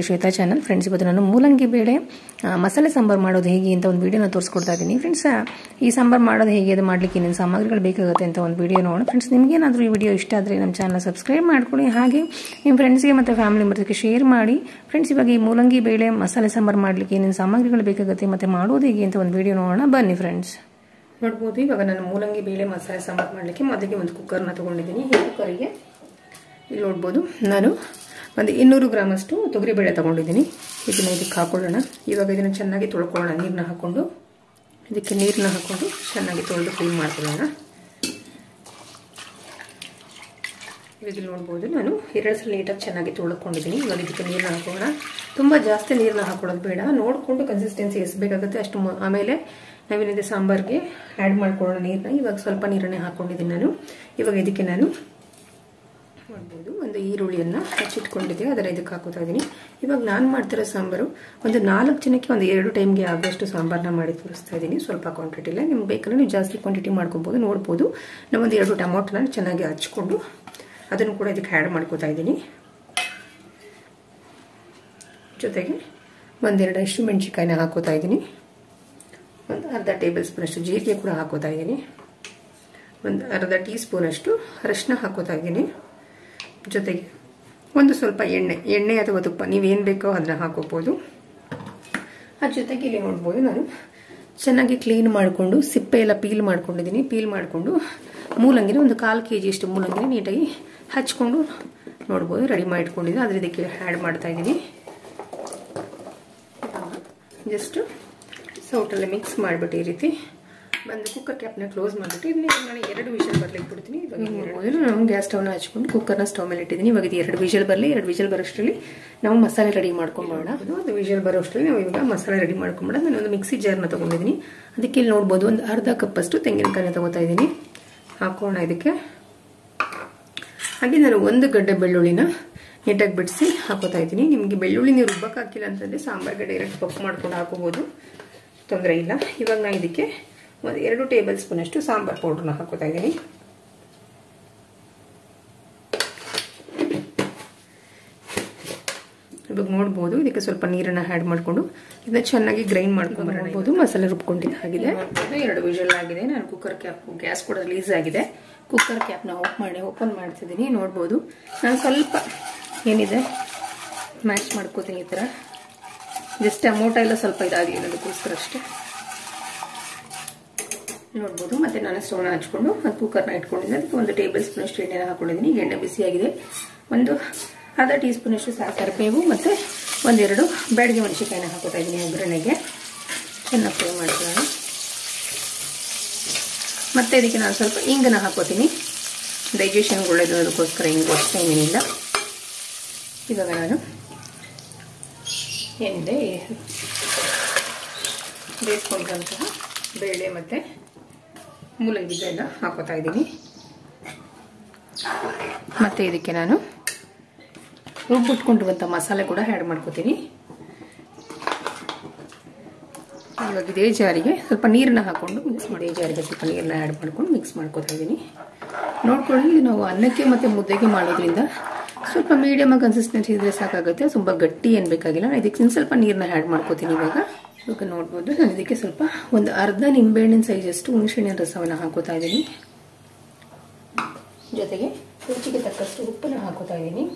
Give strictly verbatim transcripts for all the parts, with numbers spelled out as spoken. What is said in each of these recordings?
Shweta channel. Friends, ಇವತ್ತು ನಾನು ಮೂಲಂಗಿ ಬೇಳೆ ಮಸಾಲೆ ಸಾಂಬಾರ್ ಮಾಡೋದು ಹೇಗೆ ಅಂತ ಒಂದು ವಿಡಿಯೋನ ತೋರಿಸ್ಕೊಡ್ತಾ ಇದ್ದೀನಿ. ಫ್ರೆಂಡ್ಸ್, ಈ ಸಾಂಬಾರ್ ಮಾಡೋದು ಹೇಗೆ, ಅದು ಮಾಡಲಿಕ್ಕೆ ಏನೇನು ಸಾಮಗ್ರಿಗಳು ಬೇಕಾಗುತ್ತೆ ಅಂತ ಒಂದು ವಿಡಿಯೋ ನೋಡೋಣ. ಫ್ರೆಂಡ್ಸ್, ನಿಮಗೇನಾದರೂ ಈ ವಿಡಿಯೋ ಇಷ್ಟ ಆದರೆ ನಮ್ಮ ಚಾನಲ್ ಸಬ್ಸ್ಕ್ರೈಬ್ ಮಾಡ್ಕೊಳ್ಳಿ, ಹಾಗೆ ನಿಮ್ಮ ಫ್ರೆಂಡ್ಸ್ಗೆ ಮತ್ತು ಫ್ಯಾಮಿಲಿ ಮೆಂಬರ್ಸ್ಗೆ ಶೇರ್ ಮಾಡಿ. ಫ್ರೆಂಡ್ಸ್, ಇವಾಗ ಈ ಮೂಲಂಗಿ ಬೇಳೆ ಮಸಾಲೆ ಸಾಂಬಾರ್ ಮಾಡಲಿಕ್ಕೆ ಏನೇನು ಸಾಮಗ್ರಿಗಳು ಬೇಕಾಗುತ್ತೆ ಮತ್ತು ಮಾಡೋದು ಹೇಗೆ ಅಂತ ಒಂದು ವಿಡಿಯೋ ನೋಡೋಣ ಬನ್ನಿ. ಫ್ರೆಂಡ್ಸ್, ನೋಡ್ಬೋದು, ಇವಾಗ ನಾನು ಮೂಲಂಗಿ ಬೇಳೆ ಮಸಾಲೆ ಸಾಂಬಾರ್ ಮಾಡಲಿಕ್ಕೆ ಮೊದಲಿಗೆ ಒಂದು ಕುಕ್ಕರ್ನ ತೊಗೊಂಡಿದ್ದೀನಿ. ಈ ಕುಕ್ಕರಿಗೆ ಇಲ್ಲಿ ನೋಡ್ಬೋದು ನಾನು ಒಂದು ಇನ್ನೂರು ಗ್ರಾಮ್ ಅಷ್ಟು ತೊಗರಿಬೇಳೆ ತಗೊಂಡಿದ್ದೀನಿ. ಇದನ್ನ ಇದಕ್ಕೆ ಹಾಕೊಳ್ಳೋಣ. ಇವಾಗ ಇದನ್ನು ಚೆನ್ನಾಗಿ ತೊಳ್ಕೊಳ್ಳೋಣ. ನೀರನ್ನ ಹಾಕ್ಕೊಂಡು ಇದಕ್ಕೆ ನೀರನ್ನ ಹಾಕ್ಕೊಂಡು ಚೆನ್ನಾಗಿ ತೊಳೆದು ಕ್ಲೀನ್ ಮಾಡ್ಕೊಳ್ಳೋಣ. ಇವಾಗ ನೋಡ್ಬೋದು ನಾನು ಎರಡು ಸಲ ನೀಟಾಗಿ ಚೆನ್ನಾಗಿ ತೊಳ್ಕೊಂಡಿದ್ದೀನಿ. ಇವಾಗ ಇದಕ್ಕೆ ನೀರನ್ನ ಹಾಕೋಣ. ತುಂಬ ಜಾಸ್ತಿ ನೀರನ್ನ ಹಾಕೊಳ್ಳೋದು ಬೇಡ, ನೋಡಿಕೊಂಡು ಕನ್ಸಿಸ್ಟೆನ್ಸಿ ಎಷ್ಟು ಬೇಕಾಗುತ್ತೆ ಅಷ್ಟು. ಆಮೇಲೆ ನಾವೇನಿದೆ ಸಾಂಬಾರ್ಗೆ ಆ್ಯಡ್ ಮಾಡ್ಕೊಳ್ಳೋಣ ನೀರನ್ನ. ಇವಾಗ ಸ್ವಲ್ಪ ನೀರನ್ನೇ ಹಾಕ್ಕೊಂಡಿದ್ದೀನಿ ನಾನು. ಇವಾಗ ಇದಕ್ಕೆ ನಾನು ಮಾಡ್ಬೋದು ಒಂದು ಈರುಳ್ಳಿಯನ್ನು ಹಚ್ಚಿಟ್ಕೊಂಡಿದ್ದೆ, ಅದರ ಇದಕ್ಕೆ ಹಾಕೋತಾ ಇದ್ದೀನಿ. ಇವಾಗ ನಾನು ಮಾಡ್ತಿರೋ ಸಾಂಬಾರು ಒಂದು ನಾಲ್ಕು ಜನಕ್ಕೆ ಒಂದು ಎರಡು ಟೈಮ್ಗೆ ಆಗೋಷ್ಟು ಸಾಂಬಾರನ್ನ ಮಾಡಿ ತೋರಿಸ್ತಾ ಇದ್ದೀನಿ. ಸ್ವಲ್ಪ ಕ್ವಾಂಟಿಟಿ ಇಲ್ಲ, ನಿಮ್ಗೆ ಬೇಕಂದ್ರೆ ನೀವು ಜಾಸ್ತಿ ಕ್ವಾಂಟಿಟಿ ಮಾಡ್ಕೊಬೋದು. ನೋಡ್ಬೋದು, ನಾವೊಂದು ಎರಡು ಟೊಮೊಟೊನ ಚೆನ್ನಾಗಿ ಹಚ್ಕೊಂಡು ಅದನ್ನು ಕೂಡ ಇದಕ್ಕೆ ಆ್ಯಡ್ ಮಾಡ್ಕೋತಾ ಇದ್ದೀನಿ. ಜೊತೆಗೆ ಒಂದೆರಡು ಅಷ್ಟು ಮೆಣಸಿನ್ಕಾಯಿನ ಹಾಕೋತಾ ಇದ್ದೀನಿ. ಒಂದು ಅರ್ಧ ಟೇಬಲ್ ಸ್ಪೂನ್ ಅಷ್ಟು ಜೀರಿಗೆ ಕೂಡ ಹಾಕೋತಾ ಇದ್ದೀನಿ. ಒಂದು ಅರ್ಧ ಟೀ ಸ್ಪೂನ್ ಅಷ್ಟು ಅರಿಶಿನ ಹಾಕೋತಾ ಇದ್ದೀನಿ. ಜೊತೆಗೆ ಒಂದು ಸ್ವಲ್ಪ ಎಣ್ಣೆ ಎಣ್ಣೆ ಅಥವಾ ತುಪ್ಪ ನೀವೇನು ಬೇಕೋ ಅದನ್ನ ಹಾಕೋಬೋದು. ಅದ್ರ ಜೊತೆಗೆ ಇಲ್ಲಿ ನೋಡ್ಬೋದು ನಾನು ಚೆನ್ನಾಗಿ ಕ್ಲೀನ್ ಮಾಡಿಕೊಂಡು ಸಿಪ್ಪೆ ಎಲ್ಲ ಪೀಲ್ ಮಾಡ್ಕೊಂಡಿದ್ದೀನಿ. ಪೀಲ್ ಮಾಡಿಕೊಂಡು ಮೂಲಂಗಿನ ಒಂದು ಕಾಲು ಕೆ ಜಿ ಅಷ್ಟು ಮೂಲಂಗಿನ ನೀಟಾಗಿ ಹಚ್ಕೊಂಡು ನೋಡ್ಬೋದು ರೆಡಿ ಮಾಡಿ ಇಟ್ಕೊಂಡಿದ್ದೀನಿ. ಅದ್ರ ಇದಕ್ಕೆ ಆ್ಯಡ್ ಮಾಡ್ತಾ ಇದ್ದೀನಿ. ಜಸ್ಟ್ ಸೌಟಲ್ಲಿ ಮಿಕ್ಸ್ ಮಾಡಿಬಿಟ್ಟು ಈ ರೀತಿ ಬಂದು ಕುಕ್ಕರ್ ಕ್ಯಾಪ್ನ ಕ್ಲೋಸ್ ಮಾಡಿಬಿಟ್ಟು ಇದನ್ನ ನಾನು ಎರಡು ವಿಷಲ್ ಬರ್ಲಿಕ್ಕೆ ಬಿಡ್ತೀನಿ. ಇವಾಗ ನಾವು ಗ್ಯಾಸ್ ಸ್ಟವ್ನ ಹಚ್ಕೊಂಡು ಕುಕ್ಕರ್ನ ಸ್ಟವ್ ಮೇಲೆ ಇಟ್ಟಿದ್ದೀನಿ. ಇವಾಗ ಇದು ಎರಡು ವಿಷಲ್ ಬರಲಿ. ಎರಡು ವಿಷಲ್ ಬರೋಷ್ಟರಲ್ಲಿ ನಾವು ಮಸಾಲೆ ರೆಡಿ ಮಾಡ್ಕೊಂಬೋಣ. ಒಂದು ವಿಷಲ್ ಬರೋಷ್ಟರಲ್ಲಿ ನಾವು ಇವಾಗ ಮಸಾಲೆ ರೆಡಿ ಮಾಡ್ಕೊಂಬೋಣ. ನಾನು ಒಂದು ಮಿಕ್ಸಿ ಜಾರ್ನ ತೊಗೊಂಡಿದ್ದೀನಿ. ಅದಕ್ಕೆ ಇಲ್ಲಿ ನೋಡ್ಬೋದು ಒಂದು ಅರ್ಧ ಕಪ್ಪಷ್ಟು ತೆಂಗಿನಕಾಯಿನ ತೊಗೋತಾ ಇದ್ದೀನಿ. ಹಾಕೋಣ ಇದಕ್ಕೆ. ಹಾಗೆ ನಾನು ಒಂದು ಗಡ್ಡೆ ಬೆಳ್ಳುಳ್ಳಿನ ನೀಟಾಗಿ ಬಿಡಿಸಿ ಹಾಕೋತಾ ಇದ್ದೀನಿ. ನಿಮಗೆ ಬೆಳ್ಳುಳ್ಳಿ ನೀವು ರುಬ್ಬಕ್ಕೆ ಹಾಕಿಲ್ಲ ಅಂತಂದರೆ ಸಾಂಬಾರ್ಗೆ ಡೈರೆಕ್ಟ್ ಪಪ್ಪು ಮಾಡ್ಕೊಂಡು ಹಾಕೋಬೋದು, ತೊಂದರೆ ಇಲ್ಲ. ಇವಾಗ ನಾನು ಇದಕ್ಕೆ ಒಂದು ಎರಡು ಟೇಬಲ್ ಸ್ಪೂನ್ ಅಷ್ಟು ಸಾಂಬಾರ್ ಪೌಡ್ರನ್ನ ಹಾಕೋತಾ ಇದ್ದೀನಿ. ಇವಾಗ ನೋಡ್ಬೋದು ಇದಕ್ಕೆ ಸ್ವಲ್ಪ ನೀರನ್ನ ಆ್ಯಡ್ ಮಾಡಿಕೊಂಡು ಇದನ್ನ ಚೆನ್ನಾಗಿ ಗ್ರೈಂಡ್ ಮಾಡ್ಕೊಂಡು ಬರಬಹುದು. ಮಸಾಲೆ ರುಬ್ಕೊಂಡಿದ್ದು ಆಗಿದೆ. ಎರಡು ವಿಷಲ್ ಆಗಿದೆ. ನಾನು ಕುಕ್ಕರ್ ಕ್ಯಾಪ್ ಗ್ಯಾಸ್ ಕೂಡ ರಿಲೀಸ್ ಆಗಿದೆ. ಕುಕ್ಕರ್ ಕ್ಯಾಪ್ನ ಓಪನ್ ಮಾಡಿ ಓಪನ್ ಮಾಡ್ತಿದ್ದೀನಿ. ನೋಡ್ಬೋದು ನಾನು ಸ್ವಲ್ಪ ಏನಿದೆ ಮ್ಯಾಶ್ ಮಾಡ್ಕೋತೀನಿ ಈ ಥರ. ಜಸ್ಟ್ ಟೊಮೊಟೊ ಎಲ್ಲ ಸ್ವಲ್ಪ ಇದಾಗಲಿ ಅದಕ್ಕೋಸ್ಕರ ಅಷ್ಟೇ. ನೋಡ್ಬೋದು. ಮತ್ತೆ ನಾನು ಸ್ಟವ್ನ ಹಚ್ಕೊಂಡು ಅದು ಕುಕ್ಕರ್ನ ಇಟ್ಕೊಂಡಿದ್ದೆ. ಅದಕ್ಕೆ ಒಂದು ಟೇಬಲ್ ಸ್ಪೂನ್ ಅಷ್ಟು ಎಣ್ಣೆನ ಹಾಕೊಂಡಿದ್ದೀನಿ. ಎಣ್ಣೆ ಬಿಸಿಯಾಗಿದೆ. ಒಂದು ಅರ್ಧ ಟೀ ಸ್ಪೂನ್ ಅಷ್ಟು ಕರಿಬೇವು ಮತ್ತು ಒಂದೆರಡು ಬ್ಯಾಡಗಿ ಮೆಣಸಿನಕಾಯಿನ ಹಾಕೋತಾ ಇದ್ದೀನಿ ಒಗ್ಗರಣೆಗೆ. ಚೆನ್ನಾಗಿ ಫ್ರೈ ಮಾಡ್ಕೊಳ್ಳೋಣ. ಮತ್ತೆ ಇದಕ್ಕೆ ನಾನು ಸ್ವಲ್ಪ ಇಂಗನ್ನ ಹಾಕೋತೀನಿ. ಡೈಜೆಷನ್ಗೆ ಒಳ್ಳೆಯದು, ಅದಕ್ಕೋಸ್ಕರ ಹಿಂಗೆ ಅಷ್ಟೇ ಏನೇನಿಲ್ಲ. ಇವಾಗ ನಾನು ಏನಿದೆ ಬೇಯಿಸ್ಕೊಂಡಂತಹ ಬೇಳೆ ಮತ್ತು ಮೂಲಂಗಿ ಎಲ್ಲ ಹಾಕೋತಾ ಇದ್ದೀನಿ. ಮತ್ತು ಇದಕ್ಕೆ ನಾನು ರುಬ್ಬಿಟ್ಕೊಂಡಿರುವಂಥ ಮಸಾಲೆ ಕೂಡ ಆ್ಯಡ್ ಮಾಡ್ಕೋತೀನಿ. ಇವಾಗ ಇದೇ ಜಾರಿಗೆ ಸ್ವಲ್ಪ ನೀರನ್ನ ಹಾಕ್ಕೊಂಡು ಮಿಕ್ಸ್ ಮಾಡಿ, ಜಾರಿಗೆ ಸ್ವಲ್ಪ ನೀರನ್ನ ಆ್ಯಡ್ ಮಾಡ್ಕೊಂಡು ಮಿಕ್ಸ್ ಮಾಡ್ಕೋತಾ ಇದ್ದೀನಿ. ನೋಡ್ಕೊಳ್ಳಿ, ನಾವು ಅನ್ನಕ್ಕೆ ಮತ್ತು ಮುದ್ದೆಗೆ ಮಾಡೋದ್ರಿಂದ ಸ್ವಲ್ಪ ಮೀಡಿಯಮ್ ಕನ್ಸಿಸ್ಟೆನ್ಸಿ ಇದ್ರೆ ಸಾಕಾಗುತ್ತೆ. ತುಂಬ ಗಟ್ಟಿ ಏನು ಬೇಕಾಗಿಲ್ಲ. ನಾನು ಇದಕ್ಕೆ ಸ್ವಲ್ಪ ನೀರನ್ನ ಆ್ಯಡ್ ಮಾಡ್ಕೋತೀನಿ. ಇವಾಗ ಇವಾಗ ನೋಡ್ಬೋದು ನಾನು ಇದಕ್ಕೆ ಸ್ವಲ್ಪ ಒಂದು ಅರ್ಧ ನಿಂಬೆಹಣ್ಣಿನ ಸೈಜಷ್ಟು ಹುಣಸೆಹಣ್ಣಿನ ರಸವನ್ನು ಹಾಕೋತಾ ಇದ್ದೀನಿ. ಜೊತೆಗೆ ರುಚಿಗೆ ತಕ್ಕಷ್ಟು ಉಪ್ಪನ್ನು ಹಾಕೋತಾ ಇದ್ದೀನಿ.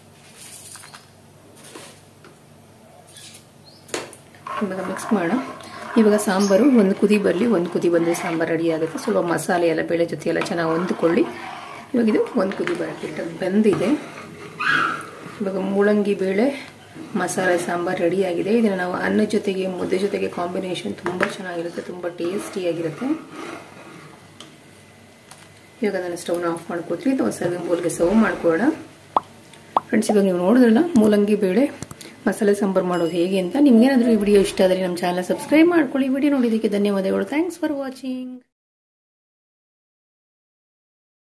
ಇವಾಗ ಮಿಕ್ಸ್ ಮಾಡೋಣ. ಇವಾಗ ಸಾಂಬಾರು ಒಂದು ಕುದಿ ಬರಲಿ. ಒಂದು ಕುದಿ ಬಂದರೆ ಸಾಂಬಾರು ರೆಡಿ ಆಗುತ್ತೆ. ಸ್ವಲ್ಪ ಮಸಾಲೆ ಎಲ್ಲ ಬೇಳೆ ಜೊತೆ ಎಲ್ಲ ಚೆನ್ನಾಗಿ ಹೊಂದ್ಕೊಳ್ಳಿ. ಇವಾಗ ಇದು ಒಂದು ಕುದಿ ಬರೋಕ್ಕೆ ಬಂದಿದೆ. ಇವಾಗ ಮೂಲಂಗಿ ಬೇಳೆ ಮಸಾಲೆ ಸಾಂಬಾರು ರೆಡಿಯಾಗಿದೆ. ಇದನ್ನು ನಾವು ಅನ್ನ ಜೊತೆಗೆ ಮುದ್ದೆ ಜೊತೆಗೆ ಕಾಂಬಿನೇಷನ್ ತುಂಬ ಚೆನ್ನಾಗಿರುತ್ತೆ, ತುಂಬ ಟೇಸ್ಟಿಯಾಗಿರುತ್ತೆ. ಇವಾಗ ನಾನು ಸ್ಟವ್ನ ಆಫ್ ಮಾಡ್ಕೋತೀನಿ. ಒಂದು ಸರ್ವಿಂಗ್ ಬೌಲ್ಗೆ ಸರ್ವ್ ಮಾಡ್ಕೊಳ್ಳೋಣ. ಫ್ರೆಂಡ್ಸ್, ಇವಾಗ ನೀವು ನೋಡಿದ್ರಲ್ಲ ಮೂಲಂಗಿ ಬೇಳೆ ಮಸಾಲೆ ಸಾಂಬಾರು ಮಾಡೋದು ಹೇಗೆ ಅಂತ. ನಿಮ್ಗೇನಾದರೂ ಈ ವಿಡಿಯೋ ಇಷ್ಟ ಆದರೆ ನಮ್ಮ ಚಾನಲ್ ಸಬ್ಸ್ಕ್ರೈಬ್ ಮಾಡ್ಕೊಳ್ಳಿ. ವಿಡಿಯೋ ನೋಡಿದ್ದಕ್ಕೆ ಧನ್ಯವಾದಗಳು. Thanks for watching.